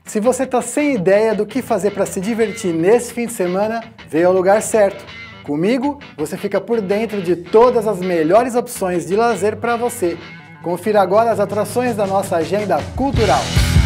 Se você está sem ideia do que fazer para se divertir nesse fim de semana, veio ao lugar certo. Comigo, você fica por dentro de todas as melhores opções de lazer para você. Confira agora as atrações da nossa agenda cultural.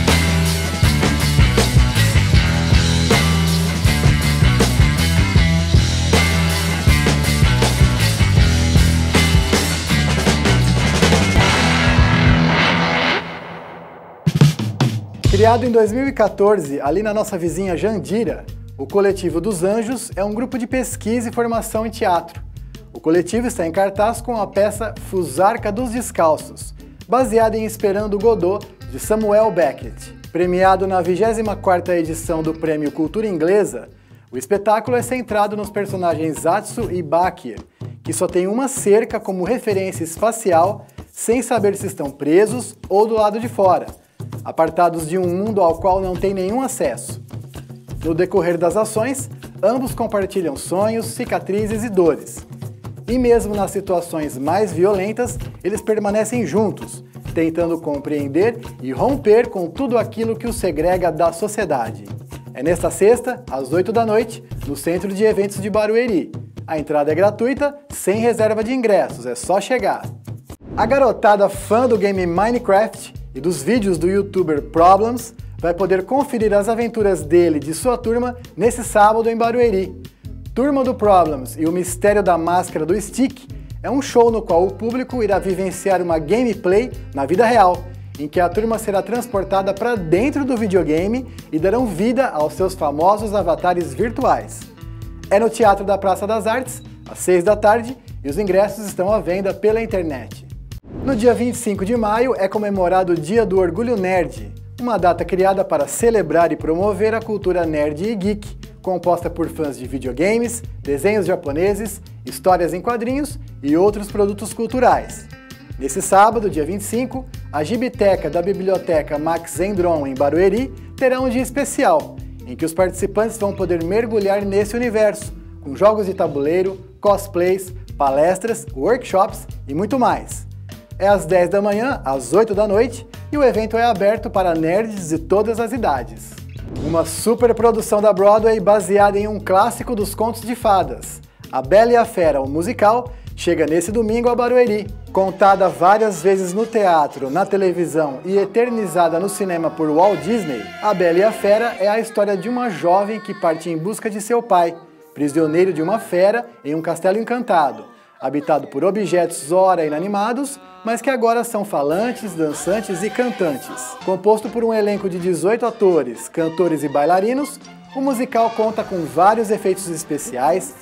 Criado em 2014, ali na nossa vizinha Jandira, o Coletivo dos Anjos é um grupo de pesquisa e formação em teatro. O coletivo está em cartaz com a peça Fusarca dos Descalços, baseada em Esperando Godot, de Samuel Beckett. Premiado na 24ª edição do Prêmio Cultura Inglesa, o espetáculo é centrado nos personagens Atsu e Bakir, que só têm uma cerca como referência espacial, sem saber se estão presos ou do lado de fora, apartados de um mundo ao qual não têm nenhum acesso. No decorrer das ações, ambos compartilham sonhos, cicatrizes e dores. E mesmo nas situações mais violentas, eles permanecem juntos, tentando compreender e romper com tudo aquilo que os segrega da sociedade. É nesta sexta, às 8 da noite, no Centro de Eventos de Barueri. A entrada é gratuita, sem reserva de ingressos, é só chegar. A garotada fã do game Minecraft e dos vídeos do youtuber Problems vai poder conferir as aventuras dele e de sua turma nesse sábado em Barueri. Turma do Problems e o Mistério da Máscara do Stick é um show no qual o público irá vivenciar uma gameplay na vida real, em que a turma será transportada para dentro do videogame e darão vida aos seus famosos avatares virtuais. É no Teatro da Praça das Artes, às 6 da tarde, e os ingressos estão à venda pela internet. No dia 25 de maio é comemorado o Dia do Orgulho Nerd, uma data criada para celebrar e promover a cultura nerd e geek, composta por fãs de videogames, desenhos japoneses, histórias em quadrinhos e outros produtos culturais. Nesse sábado, dia 25, a Gibiteca da Biblioteca Max Gendron em Barueri terá um dia especial, em que os participantes vão poder mergulhar nesse universo, com jogos de tabuleiro, cosplays, palestras, workshops e muito mais. É às 10 da manhã, às 8 da noite, e o evento é aberto para nerds de todas as idades. Uma super produção da Broadway baseada em um clássico dos contos de fadas. A Bela e a Fera, o musical, chega nesse domingo a Barueri. Contada várias vezes no teatro, na televisão e eternizada no cinema por Walt Disney, A Bela e a Fera é a história de uma jovem que parte em busca de seu pai, prisioneiro de uma fera em um castelo encantado, habitado por objetos ora inanimados, mas que agora são falantes, dançantes e cantantes. Composto por um elenco de 18 atores, cantores e bailarinos, o musical conta com vários efeitos especiais,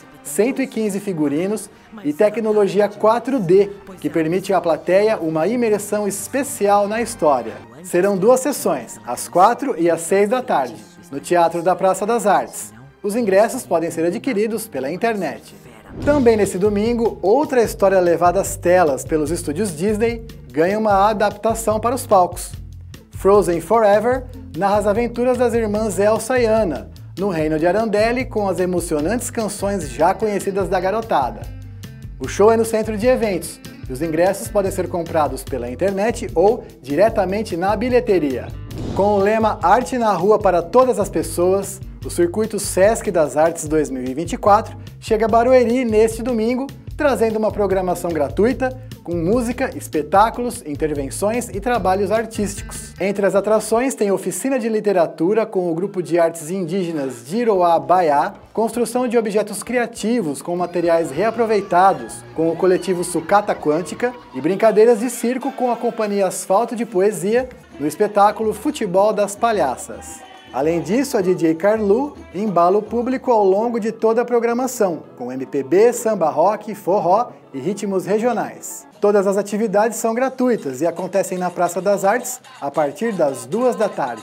115 figurinos e tecnologia 4D, que permite à plateia uma imersão especial na história. Serão 2 sessões, às 4 e às 6 da tarde, no Teatro da Praça das Artes. Os ingressos podem ser adquiridos pela internet. Também nesse domingo, outra história levada às telas pelos estúdios Disney ganha uma adaptação para os palcos. Frozen Forever narra as aventuras das irmãs Elsa e Anna, no reino de Arendelle, com as emocionantes canções já conhecidas da garotada. O show é no Centro de Eventos, e os ingressos podem ser comprados pela internet ou diretamente na bilheteria. Com o lema Arte na Rua para Todas as Pessoas, o Circuito Sesc das Artes 2024 chega a Barueri neste domingo, trazendo uma programação gratuita, com música, espetáculos, intervenções e trabalhos artísticos. Entre as atrações tem oficina de literatura com o grupo de artes indígenas Jiroá Baiá, construção de objetos criativos com materiais reaproveitados com o coletivo Sucata Quântica e brincadeiras de circo com a companhia Asfalto de Poesia no espetáculo Futebol das Palhaças. Além disso, a DJ Carlu embala o público ao longo de toda a programação, com MPB, samba rock, forró e ritmos regionais. Todas as atividades são gratuitas e acontecem na Praça das Artes a partir das 2 da tarde.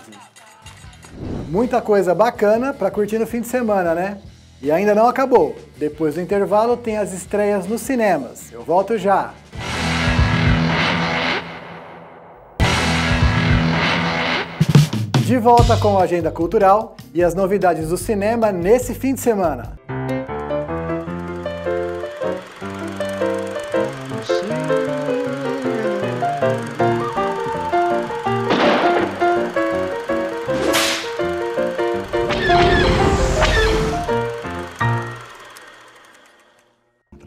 Muita coisa bacana para curtir no fim de semana, né? E ainda não acabou. Depois do intervalo tem as estreias nos cinemas. Eu volto já! De volta com a agenda cultural e as novidades do cinema nesse fim de semana.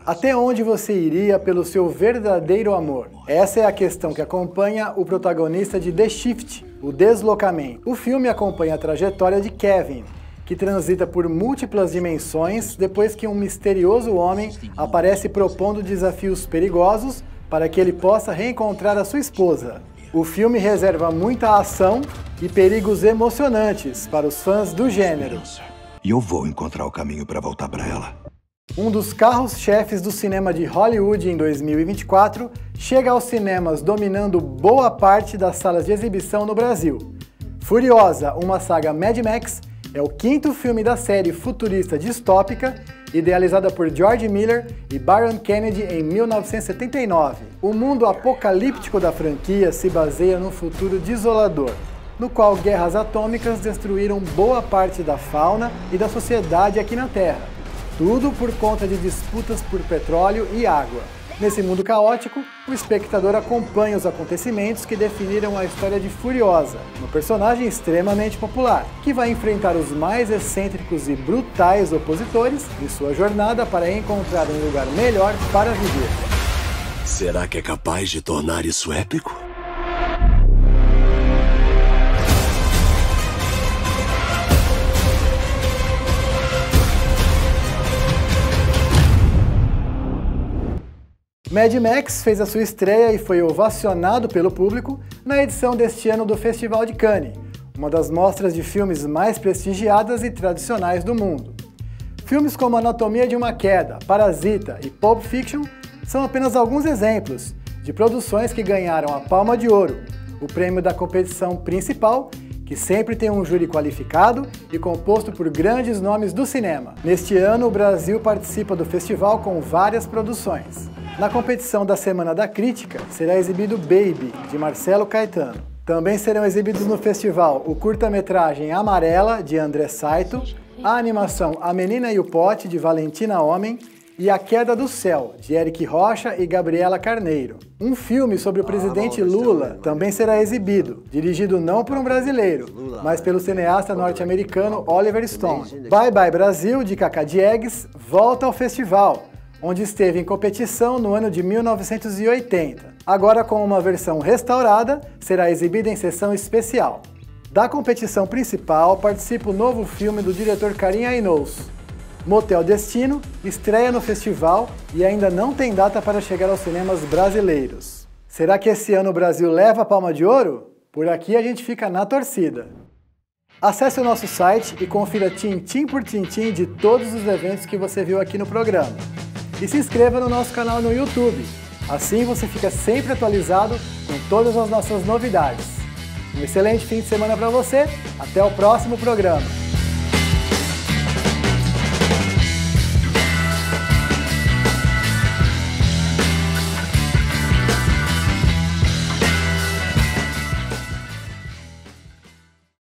Até onde você iria pelo seu verdadeiro amor? Essa é a questão que acompanha o protagonista de The Shift, o Deslocamento. O filme acompanha a trajetória de Kevin, que transita por múltiplas dimensões depois que um misterioso homem aparece propondo desafios perigosos para que ele possa reencontrar a sua esposa. O filme reserva muita ação e perigos emocionantes para os fãs do gênero. E eu vou encontrar o caminho para voltar para ela. Um dos carros-chefes do cinema de Hollywood em 2024 chega aos cinemas dominando boa parte das salas de exibição no Brasil. Furiosa, uma saga Mad Max, é o quinto filme da série futurista distópica, idealizada por George Miller e Byron Kennedy em 1979. O mundo apocalíptico da franquia se baseia num futuro desolador, no qual guerras atômicas destruíram boa parte da fauna e da sociedade aqui na Terra. Tudo por conta de disputas por petróleo e água. Nesse mundo caótico, o espectador acompanha os acontecimentos que definiram a história de Furiosa, uma personagem extremamente popular, que vai enfrentar os mais excêntricos e brutais opositores em sua jornada para encontrar um lugar melhor para viver. Será que é capaz de tornar isso épico? Mad Max fez a sua estreia e foi ovacionado pelo público na edição deste ano do Festival de Cannes, uma das mostras de filmes mais prestigiadas e tradicionais do mundo. Filmes como Anatomia de uma Queda, Parasita e Pulp Fiction são apenas alguns exemplos de produções que ganharam a Palma de Ouro, o prêmio da competição principal, que sempre tem um júri qualificado e composto por grandes nomes do cinema. Neste ano, o Brasil participa do festival com várias produções. Na competição da Semana da Crítica, será exibido Baby, de Marcelo Caetano. Também serão exibidos no festival o curta-metragem Amarela, de André Saito, a animação A Menina e o Pote, de Valentina Homem, e A Queda do Céu, de Eric Rocha e Gabriela Carneiro. Um filme sobre o presidente Lula também será exibido, dirigido não por um brasileiro, mas pelo cineasta norte-americano Oliver Stone. Bye Bye Brasil, de Cacá Diegues, volta ao festival, onde esteve em competição no ano de 1980. Agora, com uma versão restaurada, será exibida em sessão especial. Da competição principal participa o novo filme do diretor Karim Ainous. Motel Destino estreia no festival e ainda não tem data para chegar aos cinemas brasileiros. Será que esse ano o Brasil leva a Palma de Ouro? Por aqui a gente fica na torcida. Acesse o nosso site e confira tintim por tintim de todos os eventos que você viu aqui no programa. E se inscreva no nosso canal no YouTube. Assim você fica sempre atualizado com todas as nossas novidades. Um excelente fim de semana para você. Até o próximo programa.